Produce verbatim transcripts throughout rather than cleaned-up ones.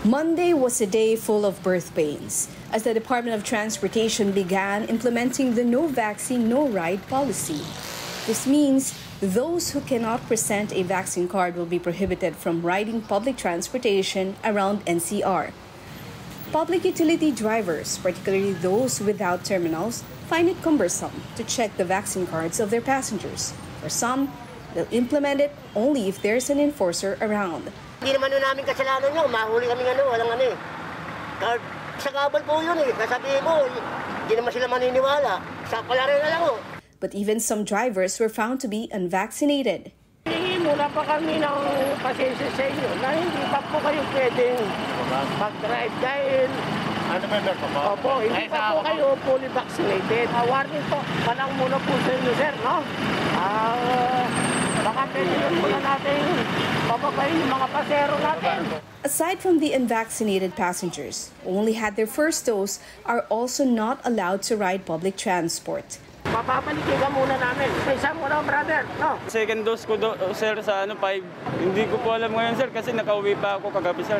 Monday was a day full of birth pains as the Department of Transportation began implementing the no vaccine, no ride policy. This means those who cannot present a vaccine card will be prohibited from riding public transportation around N C R. Public utility drivers, particularly those without terminals, find it cumbersome to check the vaccine cards of their passengers. For some, they'll implement it only if there's an enforcer around. Hindi naman nun namin kasalanan yun. Mahuli kami ano, walang ano eh. Sa kabal po yun eh. Kasabihin mo, hindi naman sila maniniwala. Sa kalari na lang oh. But even some drivers were found to be unvaccinated. Hihingi muna pa kami ng pasensya sa inyo na hindi pa po kayo pwedeng mag-drive dahil ano ba meron po? Opo, hindi pa po kayo fully vaccinated. Uh, warning po, palang muna po sa inyo, sir, no? Uh, baka pwede yun muna natin papapayin yung mga pasero natin. Aside from the unvaccinated passengers who only had their first dose are also not allowed to ride public transport. Papapalikigan muna namin. Isa muna, brother, no? Second dose ko, do, sir, sa ano, five. Hindi ko po alam ngayon, sir, kasi nakauwi pa ako kagabi, sir.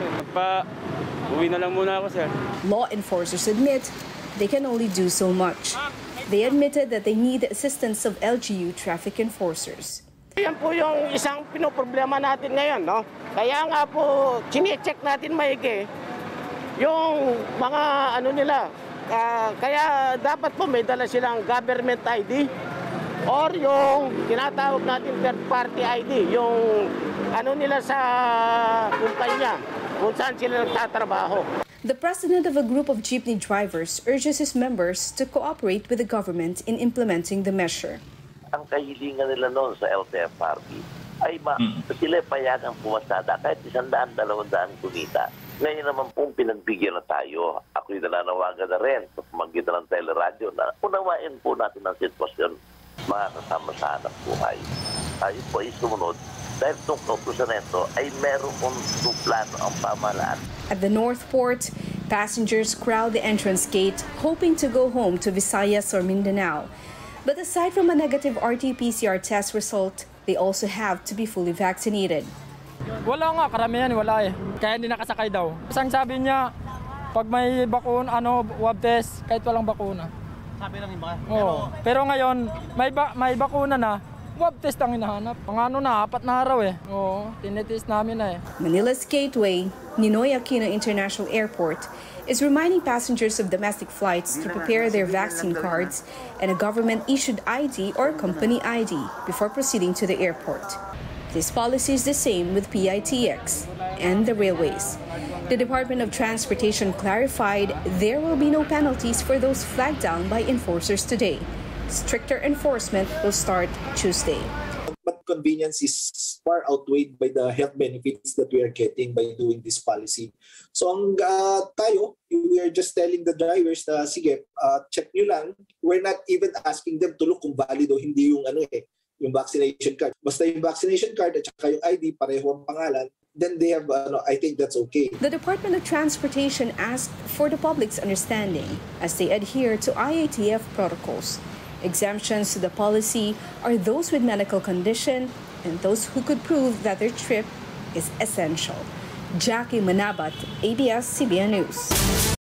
Pa-uwi na lang muna ako, sir. Law enforcers admit they can only do so much. They admitted that they need the assistance of L G U traffic enforcers. Yan po yung isang pinoproblema natin ngayon, no? Kaya nga po, chine-check natin maigi yung mga ano nila. Uh, kaya dapat po may dala silang government I D or yung tinatawag natin third party I D, yung ano nila sa kumpanya, kung saan sila nagtatrabaho. The president of a group of jeepney drivers urges his members to cooperate with the government in implementing the measure. Ang kahilingan nila noon sa L T F R B ay ma sila payagang pumasada kahit isang daan, dalawang daan kumita. Ngayon naman pong pinagbigyan na tayo. Ako'y nananawagan na rin sa pamagitan ng teleradyo na unawain po natin ang sitwasyon mga kasama sa hanap buhay. Tayo po ay sumunod dahil itong kautusan na ito ay meron pong plano ang pamahalaan. At the North Port, passengers crowd the entrance gate hoping to go home to Visayas or Mindanao. But aside from a negative R T P C R test result, they also have to be fully vaccinated. Wala nga, karamihan wala eh. Kaya hindi nakasakay daw. Isang sabi niya, pag may bakuna, ano, swab test, kahit walang bakuna. Sabi ng iba. Oo. Pero, pero ngayon, may, ba, may bakuna na, swab test ang hinahanap. Ang ano na, apat na araw eh. Oo, tinitest namin na eh. Manila's gateway, Ninoy Aquino International Airport, is reminding passengers of domestic flights to prepare their vaccine cards and a government-issued I D or company I D before proceeding to the airport. This policy is the same with P I T X and the railways. The Department of Transportation clarified there will be no penalties for those flagged down by enforcers today. Stricter enforcement will start Tuesday. But convenience is far outweighed by the health benefits that we are getting by doing this policy. So ang uh, tayo, we are just telling the drivers na sige, uh, check nyo lang. We're not even asking them to look kung valid o hindi yung ano eh, yung vaccination card. Basta yung vaccination card at saka yung I D, pareho ang pangalan, then they have, uh, no, I think that's okay. The Department of Transportation asked for the public's understanding as they adhere to I A T F protocols. Exemptions to the policy are those with medical condition and those who could prove that their trip is essential. Jackie Manabat, A B S C B N News.